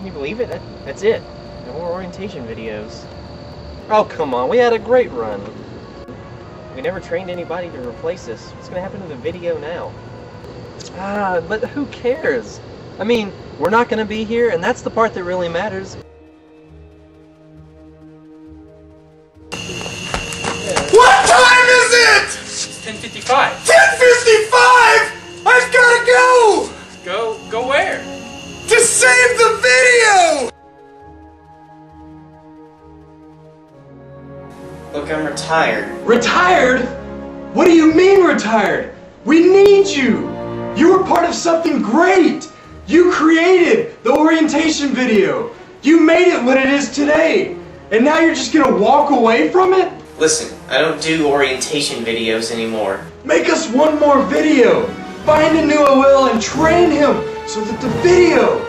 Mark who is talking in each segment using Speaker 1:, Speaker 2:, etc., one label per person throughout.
Speaker 1: you believe it? That's it. No more orientation videos. Oh, come on. We had a great run. We never trained anybody to replace us. What's going to happen to the video now? But who cares? I mean, we're not going to be here, and that's the part that really matters.
Speaker 2: What time is it?
Speaker 3: It's 10:55.
Speaker 2: 10:55? I've gotta go!
Speaker 3: Go where?
Speaker 2: To save the video!
Speaker 4: Look, I'm retired.
Speaker 2: Retired? What do you mean retired? We need you! You were part of something great! You created the orientation video! You made it what it is today! And now you're just gonna walk away from it?
Speaker 4: Listen, I don't do orientation videos anymore.
Speaker 2: Make us one more video! Find a new OL and train him so that the video...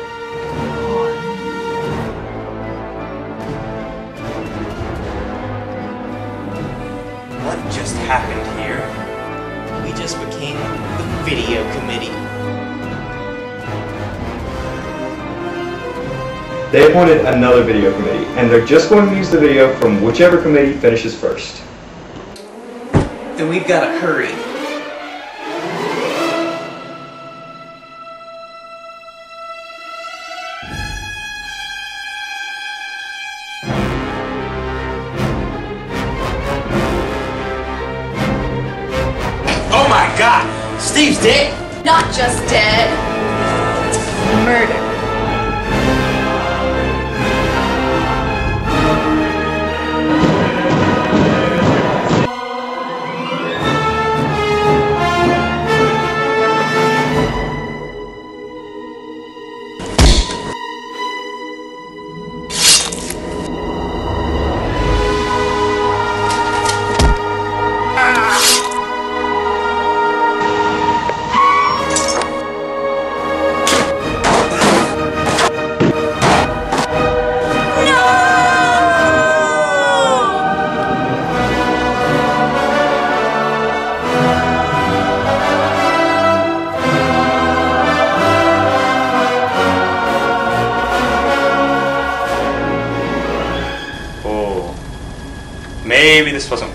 Speaker 4: What just happened here? We just became the video committee.
Speaker 5: They appointed another video committee, and they're just going to use the video from whichever committee finishes first.
Speaker 4: Then we've got to hurry. Oh my God! Steve's dead!
Speaker 6: Not just dead. Murdered.
Speaker 3: Maybe this wasn't